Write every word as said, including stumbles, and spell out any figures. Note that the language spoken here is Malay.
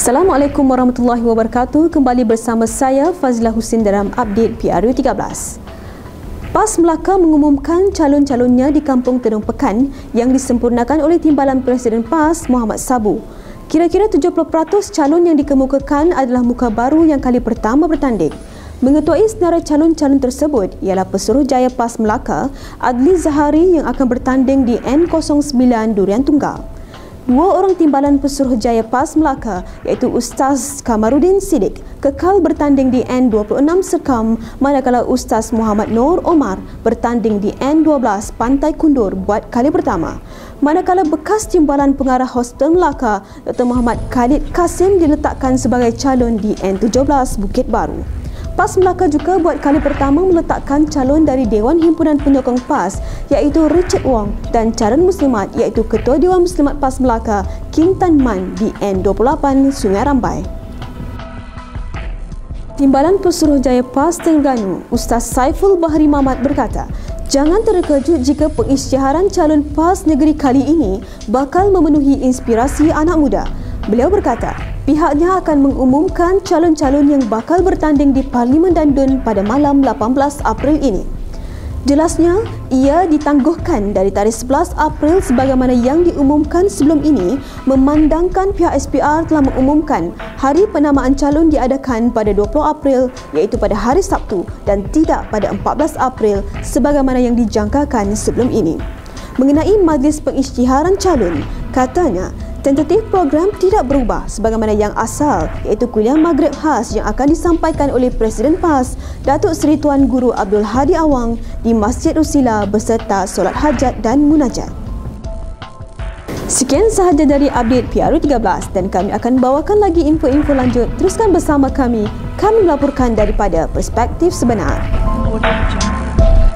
Assalamualaikum warahmatullahi wabarakatuh. Kembali bersama saya Fazilah Husin dalam update P R U tiga belas. PAS Melaka mengumumkan calon-calonnya di Kampung Tedong Pekan yang disempurnakan oleh Timbalan Presiden PAS Muhammad Sabu. Kira-kira tujuh puluh peratus calon yang dikemukakan adalah muka baru yang kali pertama bertanding. Mengetuai senarai calon-calon tersebut ialah Pesuruhjaya PAS Melaka Adli Zahari yang akan bertanding di N kosong sembilan Durian Tunggal. Dua orang timbalan Pesuruhjaya PAS Melaka iaitu Ustaz Kamarudin Siddiq kekal bertanding di N dua puluh enam Serkam, manakala Ustaz Muhammad Nur Omar bertanding di N dua belas Pantai Kundur buat kali pertama. Manakala bekas timbalan pengarah Hospital Melaka Doktor Muhammad Khalid Kasim diletakkan sebagai calon di N tujuh belas Bukit Baru. PAS Melaka juga buat kali pertama meletakkan calon dari Dewan Himpunan Penyokong PAS iaitu Richard Wong dan calon muslimat iaitu Ketua Dewan Muslimat PAS Melaka Kim Tan Man di N dua puluh lapan Sungai Rambai. Timbalan Pesuruhjaya PAS Terengganu Ustaz Saiful Bahri Mamat berkata, jangan terkejut jika pengisytiharan calon PAS negeri kali ini bakal memenuhi inspirasi anak muda. Beliau berkata, pihaknya akan mengumumkan calon-calon yang bakal bertanding di Parlimen Dandun pada malam lapan belas April ini. Jelasnya, ia ditangguhkan dari tarikh sebelas April sebagaimana yang diumumkan sebelum ini, memandangkan pihak S P R telah mengumumkan hari penamaan calon diadakan pada dua puluh April iaitu pada hari Sabtu dan tidak pada empat belas April sebagaimana yang dijangkakan sebelum ini. Mengenai majlis pengisytiharan calon, katanya, tentatif program tidak berubah sebagaimana yang asal iaitu kuliah Maghrib khas yang akan disampaikan oleh Presiden PAS Datuk Seri Tuan Guru Abdul Hadi Awang di Masjid Usila beserta solat hajat dan munajat. Sekian sahaja dari update P R U tiga belas dan kami akan bawakan lagi info-info lanjut. Teruskan bersama kami. Kami melaporkan daripada perspektif sebenar.